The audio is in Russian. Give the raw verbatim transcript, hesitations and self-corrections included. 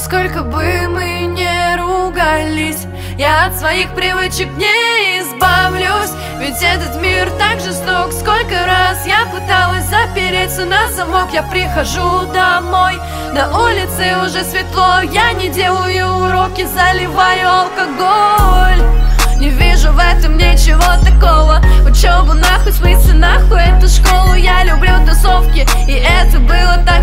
Сколько бы мы не ругались, я от своих привычек не избавлюсь. Ведь этот мир так жесток. Сколько раз я пыталась запереться на замок. Я прихожу домой, на улице уже светло. Я не делаю уроки, заливаю алкоголь. Не вижу в этом ничего такого. Учебу нахуй, в смысле нахуй эту школу. Я люблю тусовки, и это было так